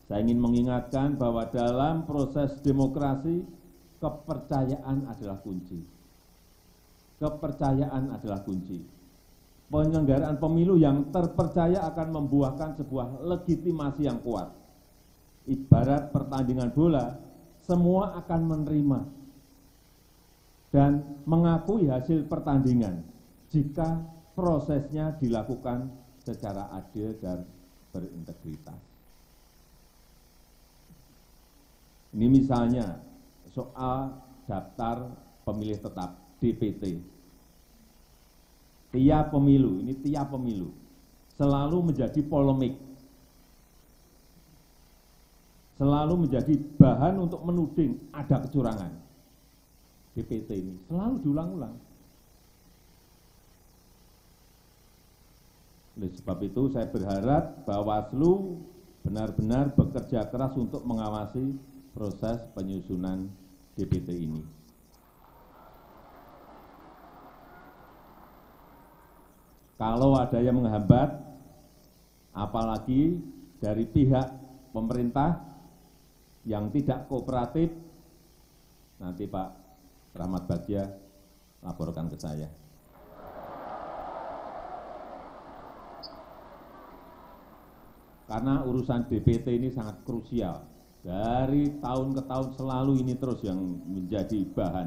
Saya ingin mengingatkan bahwa dalam proses demokrasi, kepercayaan adalah kunci. Kepercayaan adalah kunci. Penyelenggaraan pemilu yang terpercaya akan membuahkan sebuah legitimasi yang kuat. Ibarat pertandingan bola, semua akan menerima dan mengakui hasil pertandingan jika prosesnya dilakukan secara adil dan berintegritas. Ini misalnya soal daftar pemilih tetap DPT. Tiap pemilu, ini tiap pemilu, selalu menjadi polemik. Selalu menjadi bahan untuk menuding ada kecurangan. DPT ini selalu diulang-ulang. Oleh sebab itu saya berharap Bawaslu benar-benar bekerja keras untuk mengawasi proses penyusunan DPT ini. Kalau ada yang menghambat, apalagi dari pihak pemerintah yang tidak kooperatif, nanti Pak Rahmat Bagja laporkan ke saya. Karena urusan DPT ini sangat krusial. Dari tahun ke tahun selalu ini terus yang menjadi bahan.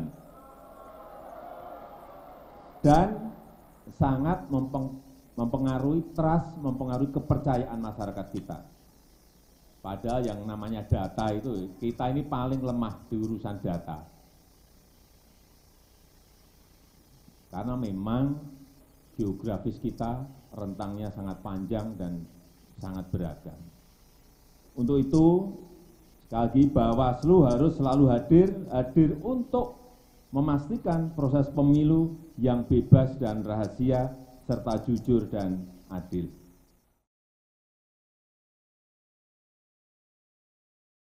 Dan sangat mempengaruhi trust, mempengaruhi kepercayaan masyarakat kita. Padahal yang namanya data itu, kita ini paling lemah di urusan data. Karena memang geografis kita rentangnya sangat panjang dan sangat beragam. Untuk itu, sekali lagi Bawaslu harus selalu hadir untuk memastikan proses pemilu yang bebas dan rahasia serta jujur dan adil.